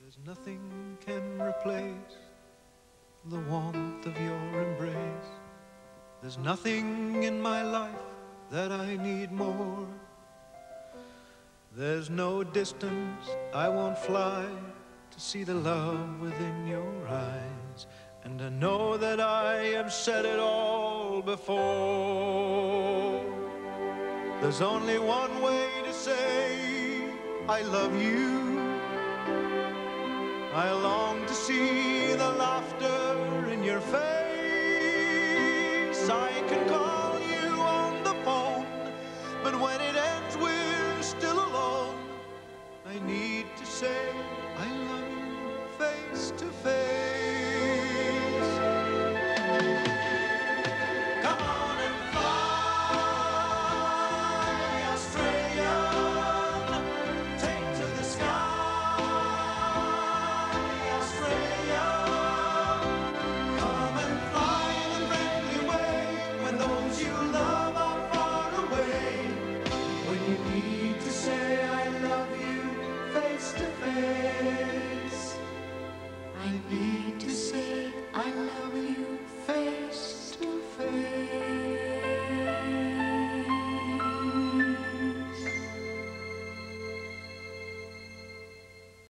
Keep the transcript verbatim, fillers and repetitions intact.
There's nothing can replace the warmth of your embrace. There's nothing in my life that I need more. There's no distance I won't fly to see the love within your eyes. And I know that I have said it all before. There's only one way to say I love you. I long to see the laughter in your face. I can call you on the phone, but when it ends we're still alone. I need to say I love you face to face. Come on and fly, Australian, take to the sky, Australia. Come and fly in a friendly way when those you love are far away. When you need to say I love you face to face, I need to say I love you face to face.